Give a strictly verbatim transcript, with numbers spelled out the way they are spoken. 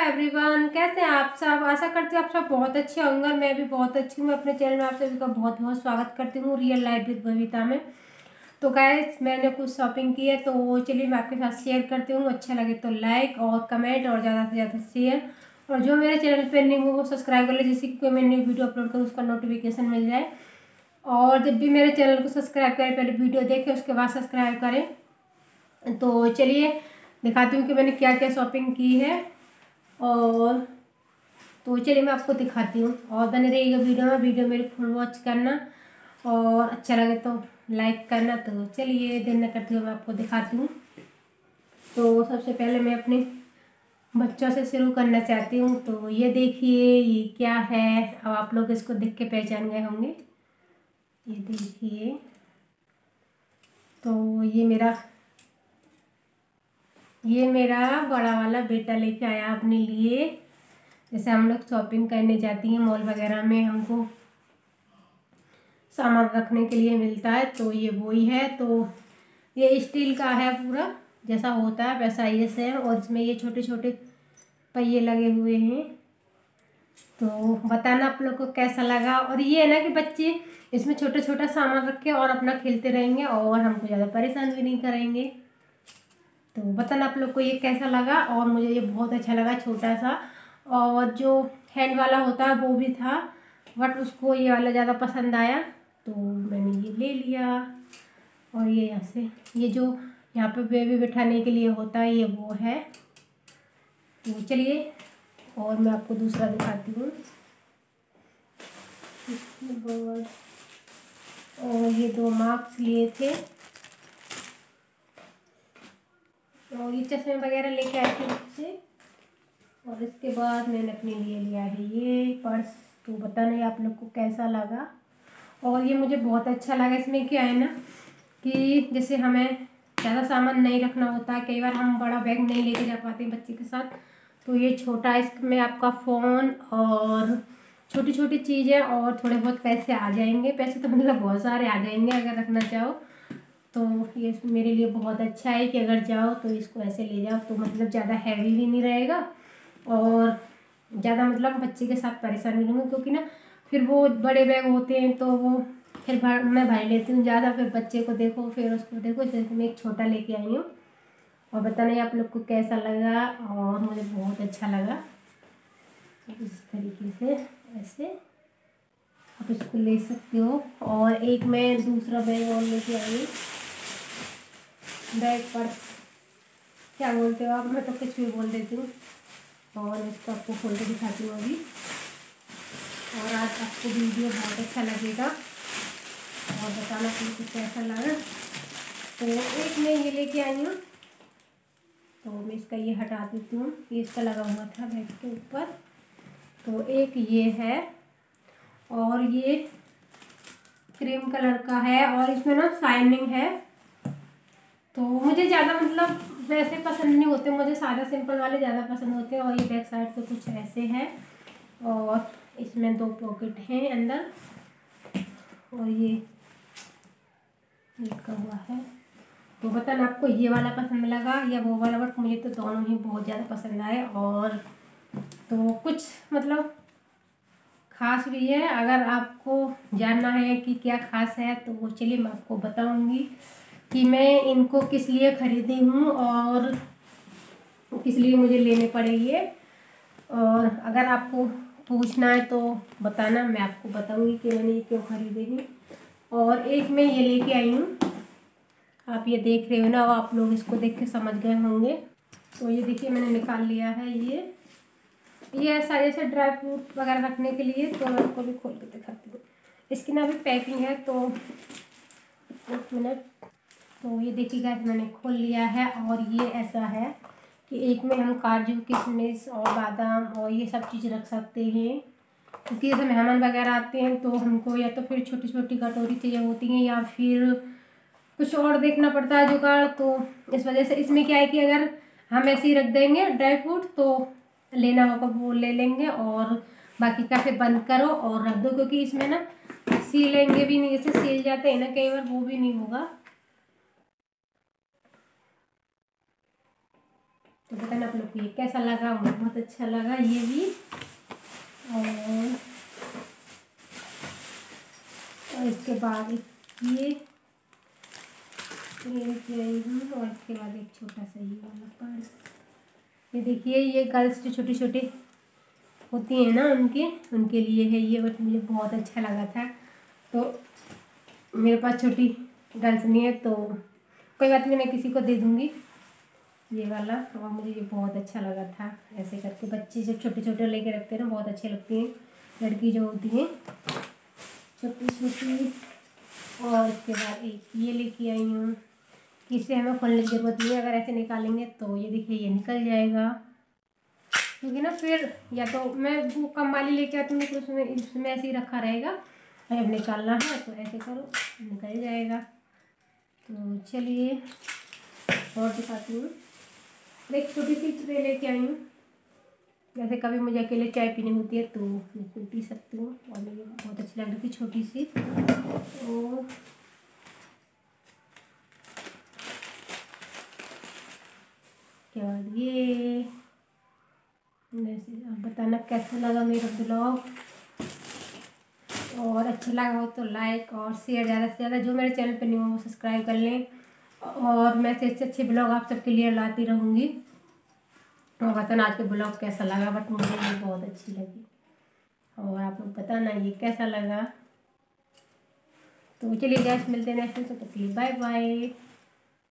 Everyone, कैसे हैं आप सब। आशा करती हूँ आप सब बहुत अच्छे होंगे। मैं भी बहुत अच्छी हूँ। अपने चैनल में आप सभी का बहुत बहुत स्वागत करती हूँ रियल लाइफ विद बबीता में। तो गाइस, मैंने कुछ शॉपिंग की है तो चलिए मैं आपके साथ शेयर करती हूँ। अच्छा लगे तो लाइक और कमेंट और ज़्यादा से ज़्यादा शेयर, और जो मेरे चैनल पर न्यू हो वो सब्सक्राइब कर ले, जिससे कि कोई मैं न्यू वीडियो अपलोड करूँ उसका नोटिफिकेशन मिल जाए। और जब भी मेरे चैनल को सब्सक्राइब करें, पहले वीडियो देखें उसके बाद सब्सक्राइब करें। तो चलिए दिखाती हूँ कि मैंने क्या क्या शॉपिंग की है। और तो चलिए मैं आपको दिखाती हूँ और बने रहिएगा वीडियो में। वीडियो मेरी फुल वॉच करना और अच्छा लगे तो लाइक करना। तो चलिए देर न करती हूँ, मैं आपको दिखाती हूँ। तो सबसे पहले मैं अपने बच्चों से शुरू करना चाहती हूँ। तो ये देखिए ये क्या है, अब आप लोग इसको देख के पहचान गए होंगे। ये देखिए, तो ये मेरा ये मेरा बड़ा वाला बेटा लेके आया अपने लिए। जैसे हम लोग शॉपिंग करने जाती हैं मॉल वगैरह में, हमको सामान रखने के लिए मिलता है, तो ये वही है। तो ये स्टील का है पूरा, जैसा होता है वैसा ये सेम, और इसमें ये छोटे छोटे पहिए लगे हुए हैं। तो बताना आप लोग को कैसा लगा। और ये है ना कि बच्चे इसमें छोटा छोटा सामान रख के और अपना खेलते रहेंगे और हमको ज़्यादा परेशान भी नहीं करेंगे। तो बताना आप लोग को ये कैसा लगा। और मुझे ये बहुत अच्छा लगा, छोटा सा। और जो हैंड वाला होता है वो भी था, बट उसको ये वाला ज़्यादा पसंद आया तो मैंने ये ले लिया। और ये यहाँ से ये जो यहाँ पे बेबी बिठाने के लिए होता है ये वो है। तो चलिए और मैं आपको दूसरा दिखाती हूँ। और ये दो मार्क्स लिए थे और ये चश्मे वगैरह लेके आए थे बच्चे। और इसके बाद मैंने अपने लिए लिया है ये पर्स। तो बताना ये आप लोग को कैसा लगा। और ये मुझे बहुत अच्छा लगा। इसमें क्या है ना कि जैसे हमें ज़्यादा सामान नहीं रखना होता है, कई बार हम बड़ा बैग नहीं लेके जा पाते बच्चे के साथ, तो ये छोटा, इसमें आपका फ़ोन और छोटी छोटी चीज़ें और थोड़े बहुत पैसे आ जाएंगे। पैसे तो मतलब बहुत सारे आ जाएंगे अगर रखना चाहो तो। ये मेरे लिए बहुत अच्छा है कि अगर जाओ तो इसको ऐसे ले जाओ, तो मतलब ज़्यादा हैवी भी नहीं रहेगा और ज़्यादा मतलब बच्चे के साथ परेशान नहीं रहूँगी। क्योंकि ना फिर वो बड़े बैग होते हैं तो वो फिर भर मैं भर लेती हूँ ज़्यादा, फिर बच्चे को देखो फिर उसको देखो, जैसे मैं एक छोटा लेके आई हूँ। और बताना आप लोग को कैसा लगा। और मुझे बहुत अच्छा लगा। इस तरीके से ऐसे आप इसको ले सकते हो। और एक मैं दूसरा बैग और लेके आई, बैग पर्स क्या बोलते हो आप, मैं तो कुछ भी बोल देती हूँ। और इसको आपको खोल के दिखाती हूँ अभी। और आज आपको वीडियो बहुत अच्छा लगेगा और बताना कि कुछ कैसा लगा। तो एक मैं ये लेके आई हूँ, तो मैं इसका ये हटा देती हूँ, ये इसका लगा हुआ था बैग के ऊपर। तो एक ये है और ये क्रीम कलर का है और इसमें ना शाइनिंग है। तो मुझे ज़्यादा मतलब वैसे पसंद नहीं होते, मुझे सादा सिंपल वाले ज़्यादा पसंद होते हैं। और ये बैक साइड पे कुछ ऐसे है और इसमें दो पॉकेट हैं अंदर और ये लिखा हुआ है। तो बताना आपको ये वाला पसंद लगा या वो वाला, बट मुझे तो दोनों ही बहुत ज़्यादा पसंद आए। और तो कुछ मतलब ख़ास भी है, अगर आपको जानना है कि क्या ख़ास है तो चलिए मैं आपको बताऊंगी कि मैं इनको किस लिए ख़रीदी हूँ और किस लिए मुझे लेने पड़े ये। और अगर आपको पूछना है तो बताना, मैं आपको बताऊंगी कि मैंने ये क्यों ख़रीदे हैं। और एक मैं ये लेके आई हूँ, आप ये देख रहे हो ना, आप लोग इसको देख के समझ गए होंगे। तो ये देखिए मैंने निकाल लिया है ये ये ऐसा जैसे ड्राई फ्रूट वगैरह रखने के लिए। तो मैं आपको भी खोल के दिखाती हूँ। इसकी ना अभी पैकिंग है, तो एक मिनट। तो ये देखिएगा मैंने खोल लिया है और ये ऐसा है कि एक में हम काजू किशमिश और बादाम और ये सब चीज़ रख सकते हैं। क्योंकि जैसे मेहमान वगैरह आते हैं तो हमको या तो फिर छोटी छोटी कटोरी चाहिए होती हैं या फिर कुछ और देखना पड़ता है जुगाड़। तो इस वजह से इसमें क्या है कि अगर हम ऐसे ही रख देंगे ड्राई फ्रूट तो लेना होगा वो ले लेंगे और बाकी का फिर बंद करो और रख दो। क्योंकि इसमें ना सीलेंगे भी नहीं, जैसे सील जाते हैं ना कई बार, वो भी नहीं होगा। तो बताना आप लोग को ये कैसा लगा। मुझे बहुत अच्छा लगा ये भी। और, और इसके बाद ये ये लेके आई हूँ। और इसके बाद एक छोटा सा ये वाला पर्स। ये देखिए, ये गर्ल्स जो छोटी छोटी होती हैं ना, उनके उनके लिए है ये। बट मुझे बहुत अच्छा लगा था। तो मेरे पास छोटी गर्ल्स नहीं है तो कोई बात नहीं, मैं किसी को दे दूँगी ये वाला। और मुझे ये बहुत अच्छा लगा था। ऐसे करके बच्चे जब छोटे छोटे लेके रखते हैं ना, बहुत अच्छे लगती हैं लड़की जो होती हैं छोटी छोटी। और इसके बाद एक ये लेके आई हूँ। इसे हमें खोलने की ज़रूरत नहीं है, अगर ऐसे निकालेंगे तो ये देखिए ये निकल जाएगा। क्योंकि ना फिर या तो मैं वो कम वाली लेके आती हूँ तो उसमें इसमें ऐसे ही रखा रहेगा। जब निकालना है तो ऐसे करो, निकल जाएगा। तो चलिए और दिखाती हूँ। एक छोटी सी ट्रे लेके आई हूँ। जैसे कभी मुझे अकेले चाय पीनी होती है तो मैं पी सकती हूँ। और मुझे बहुत अच्छी लग रही थी छोटी सी। और क्या ये आप बताना कैसा लगा मेरा ब्लॉग। और अच्छा लगा हो तो लाइक और शेयर, ज़्यादा से ज़्यादा जो मेरे चैनल पे नहीं हो वो सब्सक्राइब कर लें। और मैं से अच्छे अच्छे ब्लॉग आप सबके लिए लाती रहूँगी। और बताना आज के ब्लॉग कैसा लगा। बट मुझे ये बहुत अच्छी लगी। और आप लोग बताना ये कैसा लगा। तो चलिए गैस मिलते हैं नेक्स्ट में। तो बाय बाय।